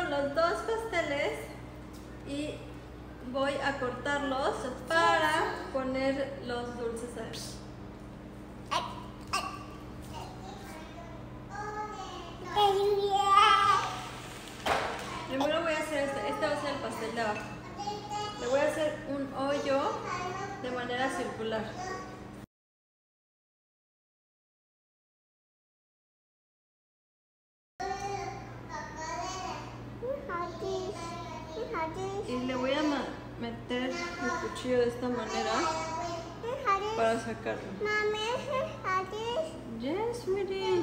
los dos pasteles y voy a cortarlos para poner los dulces adentro. Primero voy a hacer este va a ser el pastel de abajo. Le voy a hacer un hoyo de manera circular. Y le voy a meter el cuchillo de esta manera para sacarlo. Yes, sweetie.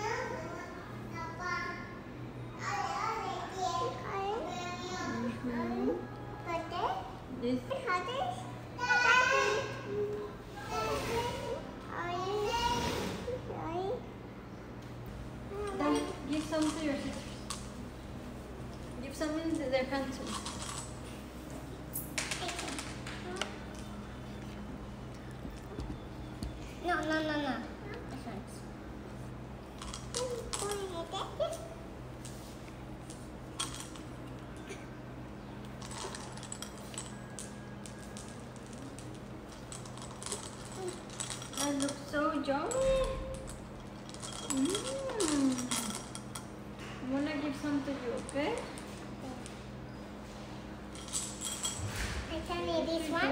Yes. Then give some to your sisters. Give some in their hands. No. That looks so yummy. I'm gonna give some to you, okay? I can eat this one.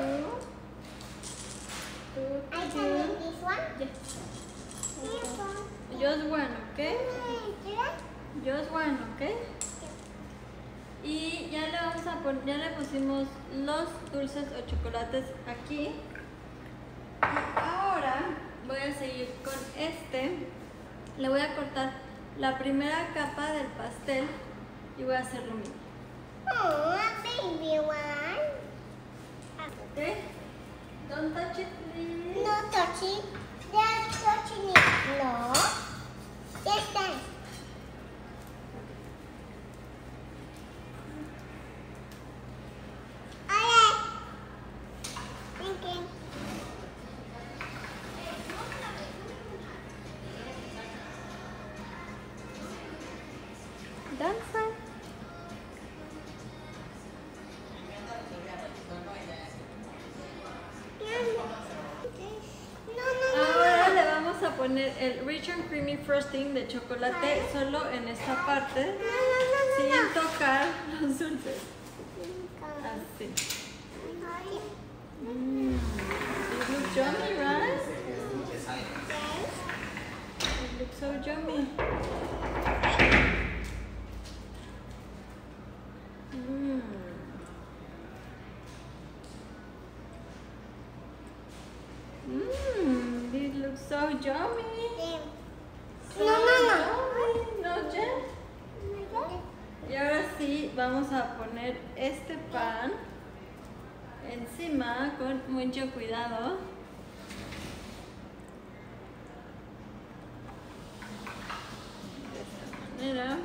I can eat this one. Yes. Just one, okay? Just one, okay? Y ya le vamos a poner, ya le pusimos los dulces o chocolates aquí. Y ahora voy a seguir con este. Le voy a cortar la primera capa del pastel y voy a hacer lo mismo. Oh, a baby one. Okay? Don't touch it, please. No touching. They're touching it. No. Yes, thanks. Thinking. Danza. Ahora le vamos a poner el Rich and Creamy Frosting de chocolate solo en esta parte, sin tocar los dulces. Así. It looks yummy, right? It looks so yummy. It looks so yummy. No, Jen. Y ahora sí, vamos a poner este pan encima con mucho cuidado. De esta manera.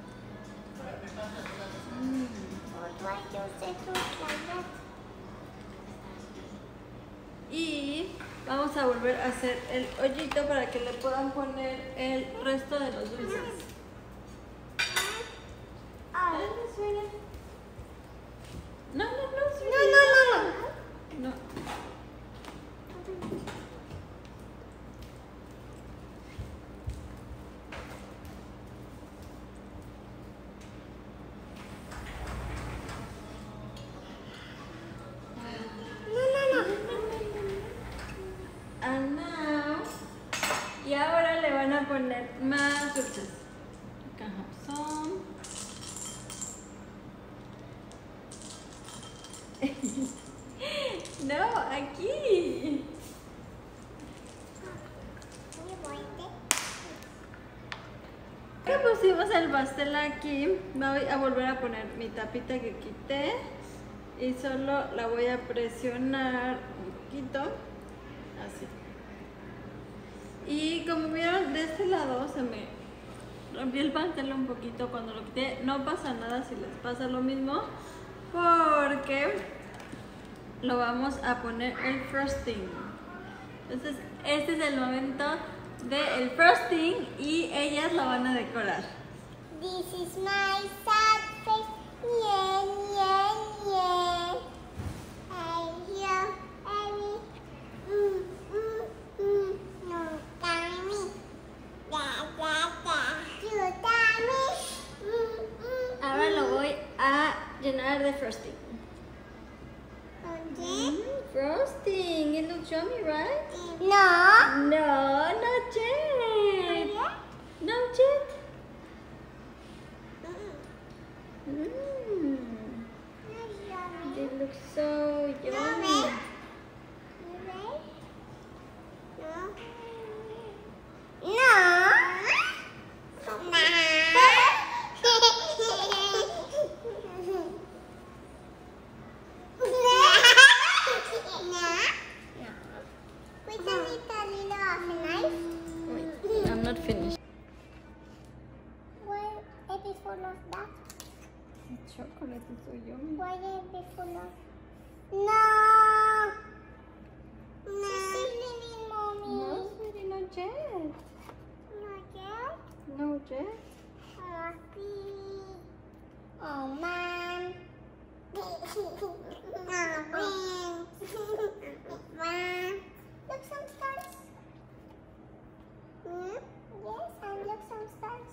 Y vamos a volver a hacer el hoyito para que le puedan poner el resto de los dulces. No. And now, y ahora le van a poner más dulces. You can have some. No, aquí. Ya pusimos el pastel aquí. Voy a volver a poner mi tapita que quité y solo la voy a presionar un poquito, así. Y como vieron, de este lado se me rompió el pastel un poquito cuando lo quité. No pasa nada si les pasa lo mismo, porque lo vamos a poner el frosting. Entonces este es el momento del frosting y ellas lo van a decorar. This is my sad face. Yeah, yeah, yeah. Hey, yo, Abby. No, Tommy. You, Tommy. Ahora lo voy a llenar de frosting. Okay. Frosting. It looks yummy, right? No. No, not yet. Not yet. It looks so yummy. Wait, I'm not finished. Why it is full of that? The chocolate is so yummy. Why it be full of? No. No. Silly mommy. No, sweetie, not yet. Not yet. No yet. Happy. Oh man. Oh man. Man. Look some stars. Yes, and look some stars.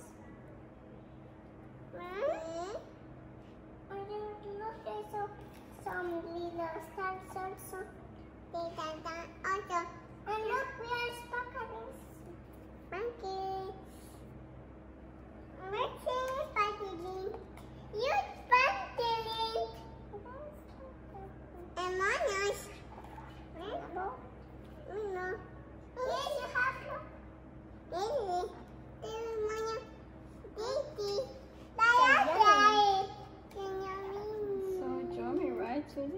Look, there's some little stars also. Also. And look, we are sparkling. Monkey. Sparkling. You sparkling. And Monos. No. Yes, you have to. Baby. So yummy, right, sweetie?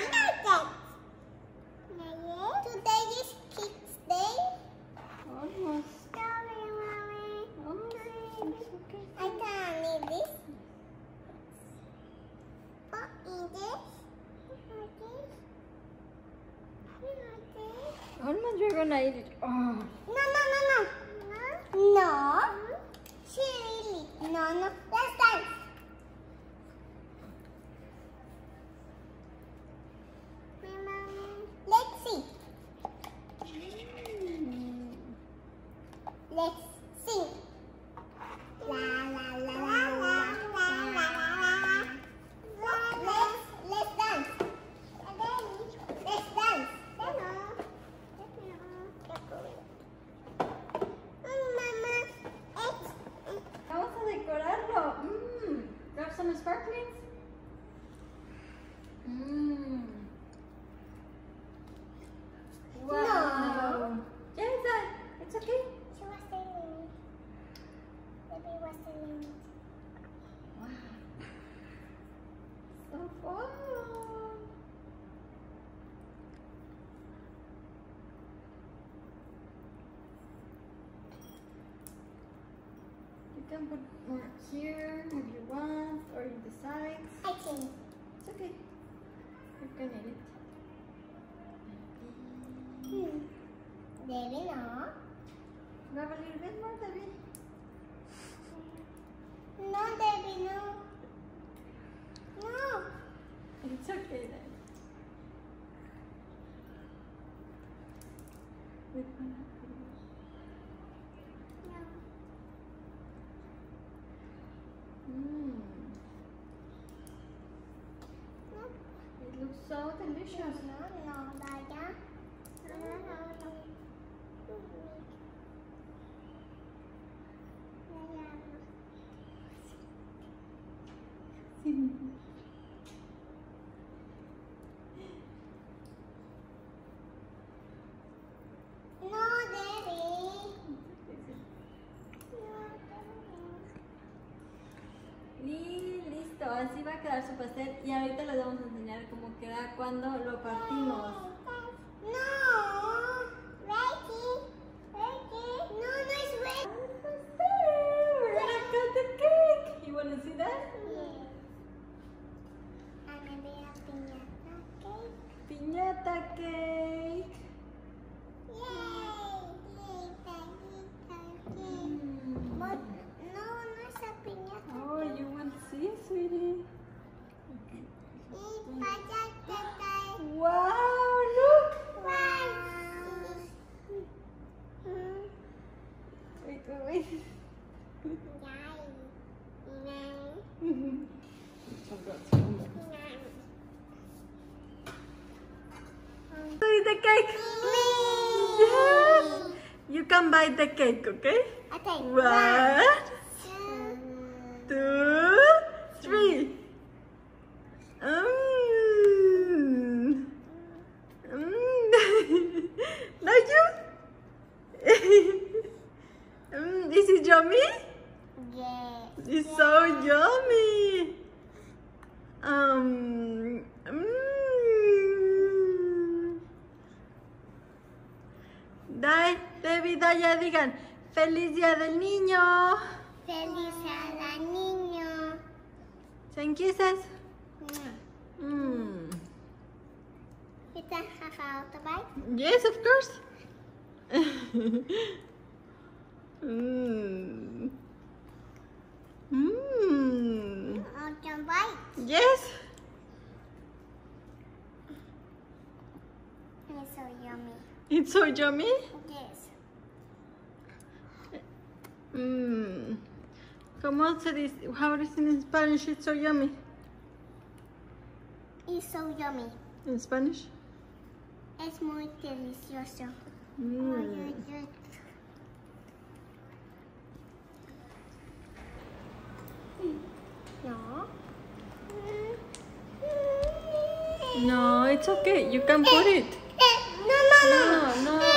Today is Kids Day. Almost. Sorry, Mommy. Almost. It's okay. I can't eat this. Oh, eat this. Almost you're gonna eat it. Oh. No. Seriously. No. Let's dance. Let's see. Let's sing. La la la la la la la la. Let's dance. Let's dance. Vamos a decorarlo. Grab some sparklings. Wow. No. Yes, it's okay. She was telling me. Baby was telling me. Wow. So fun. You can put more here if you want, or in the sides. I think. It's okay. You can eat it. Baby, no. Grab a little bit more, David. No, baby, no. No. It's okay then. With my It looks so delicious. No, Daya. No, Daddy. Y listo, así va a quedar su pastel y ahorita les vamos a enseñar cómo queda cuando lo partimos. No. Ready. No, no es ready. We're gonna cut the cake. You wanna see that? Yeah. I'm gonna be a piñata cake. Piñata cake. Yay! But no, no es a piñata. Oh, you want to see, sweetie? cake. Yes. You can bite the cake, okay? Okay. 1, 2, 3. Like you? Is it yummy? Yes. It's so yummy. David, ya digan, ¡Feliz Día del Niño! Feliz al niño. Send kisses. You can have out the bite. Yes, of course. Out the bite. Yes. It's so yummy. It's so yummy. Yes. ¿Cómo se dice? How is it in Spanish? It's so yummy. It's so yummy. In Spanish? Es muy delicioso. No. No, it's okay. You can put it. No. No.